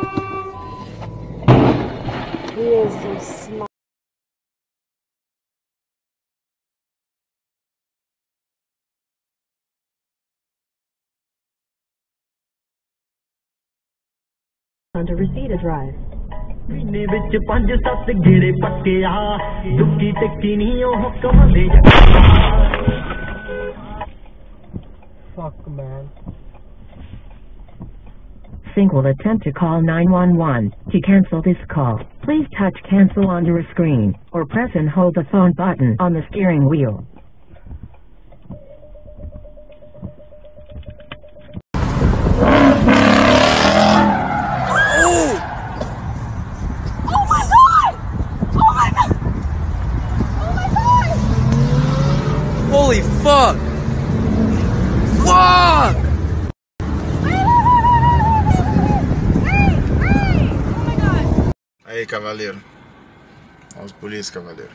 He is so smart. To receipt a drive. Fuck, man. Sync will attempt to call 911. To cancel this call, please touch cancel on your screen, or press and hold the phone button on the steering wheel. Holy fuck! Fuck! Aí, cavaleiro. Olha os polícias, cavaleiro.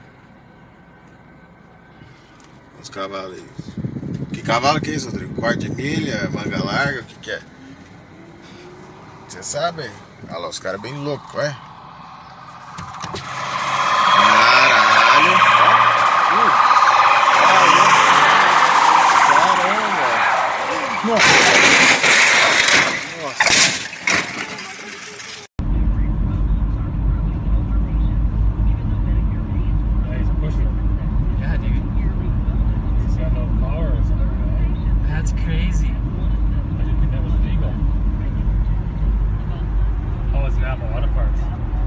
Os cavaleiros. Que cavalo que é isso, Rodrigo? Quarto de milha, manga larga, o que é? Você sabe? Olha lá, os caras bem loucos, ué. Caralho. Caramba. Nossa. That's crazy. I didn't think that was illegal. Oh, it's an Apple Auto Parts.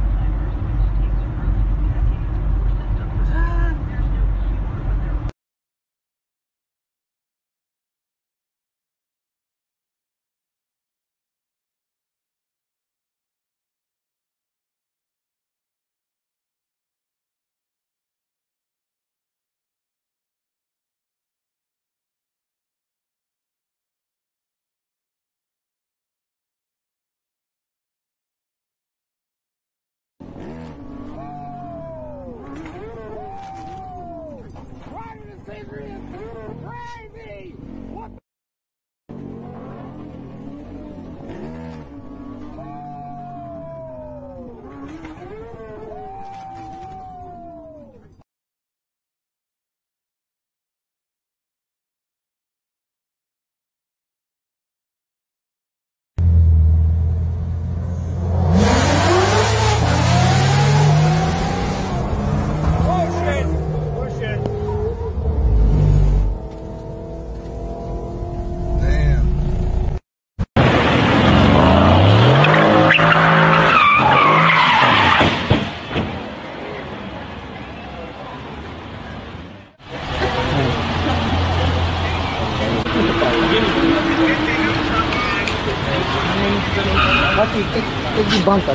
Aqui, tem de banca.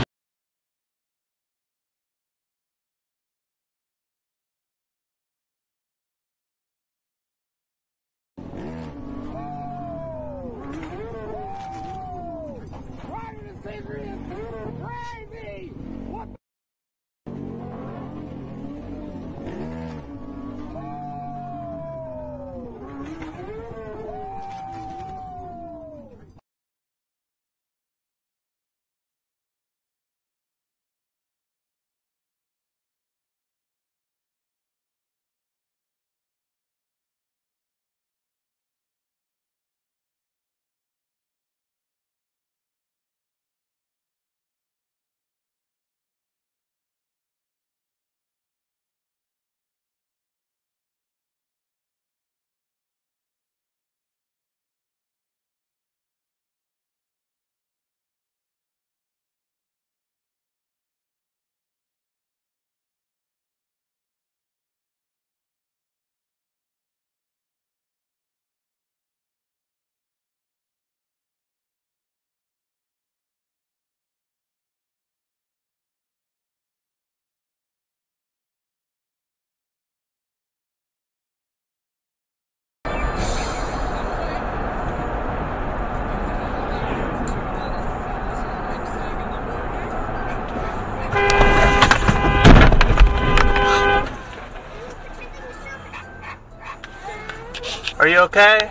Are you okay?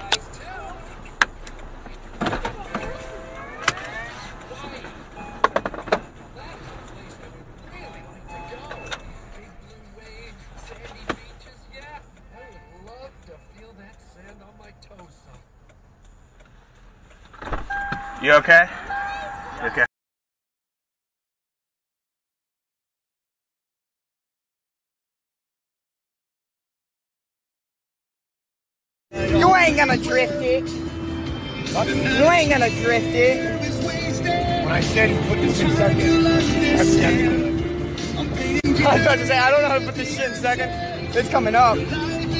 You okay? You okay? You ain't gonna drift it. You ain't gonna drift it. When I said he put this in second, that's second. I was about to say, I don't know how to put this shit in second. It's coming up. It's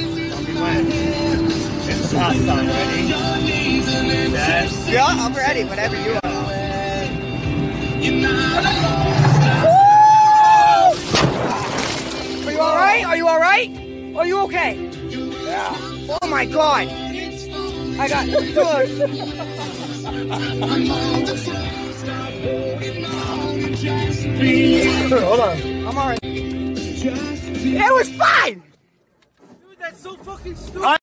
the last time, ready? Yes. Yeah, I'm ready, whenever you are. Are you alright? Are you alright? Are you okay? Yeah. Oh my god. I got good. Hold on. I'm alright. It was fine! Dude, that's so fucking stupid. I